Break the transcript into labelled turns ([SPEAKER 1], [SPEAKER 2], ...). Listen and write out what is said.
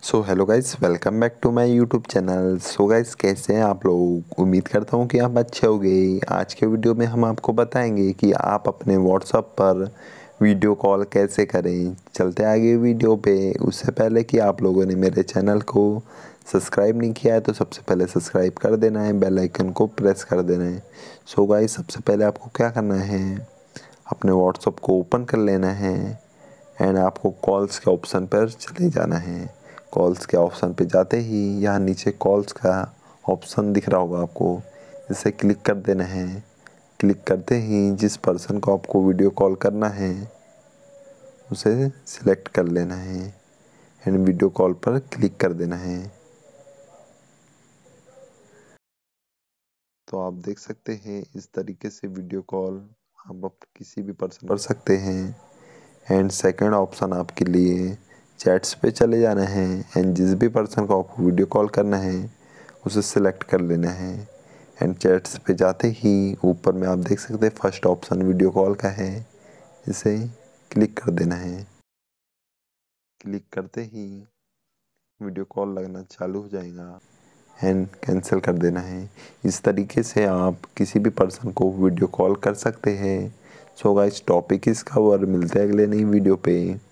[SPEAKER 1] So hello guys, welcome back to my YouTube channel. So guys, कैसे हैं आप लोग? उम्मीद करता हूँ कि आप अच्छे होंगे। आज के वीडियो में हम आपको बताएंगे कि आप अपने व्हाट्सएप पर वीडियो कॉल कैसे करें। चलते आगे वीडियो पे। उससे पहले कि आप लोगों ने मेरे चैनल को सब्सक्राइब नहीं किया है तो सबसे पहले सब्सक्राइब कर देना है, बेल आइकन को प्रेस कर देना है। सो गाइस, सबसे पहले आपको क्या करना है, अपने व्हाट्सएप को ओपन कर लेना है एंड आपको कॉल्स के ऑप्शन पर चले जाना है। कॉल्स के ऑप्शन पे जाते ही यहाँ नीचे कॉल्स का ऑप्शन दिख रहा होगा आपको, इसे क्लिक कर देना है। क्लिक करते ही जिस पर्सन को आपको वीडियो कॉल करना है उसे सिलेक्ट कर लेना है एंड वीडियो कॉल पर क्लिक कर देना है। तो आप देख सकते हैं इस तरीके से वीडियो कॉल आप किसी भी पर्सन कर सकते हैं। एंड सेकंड ऑप्शन आपके लिए चैट्स पे चले जाना है एंड जिस भी पर्सन को आपको वीडियो कॉल करना है उसे सिलेक्ट कर लेना है। एंड चैट्स पे जाते ही ऊपर में आप देख सकते हैं फर्स्ट ऑप्शन वीडियो कॉल का है, इसे क्लिक कर देना है। क्लिक करते ही वीडियो कॉल लगना चालू हो जाएगा एंड कैंसिल कर देना है। इस तरीके से आप किसी भी पर्सन को वीडियो कॉल कर सकते हैं। सो गाइस, टॉपिक इस कवर, मिलते हैं अगले नई वीडियो पे।